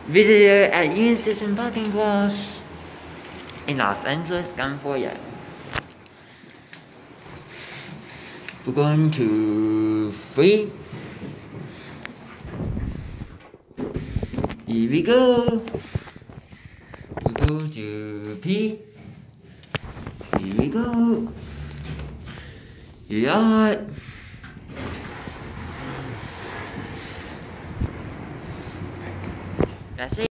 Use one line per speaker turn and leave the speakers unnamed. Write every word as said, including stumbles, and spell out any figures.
Visitor at Union Station parking garage in Los Angeles, California. We're going to three. Here we go. We go to P. Here we go. Here we are. That's it.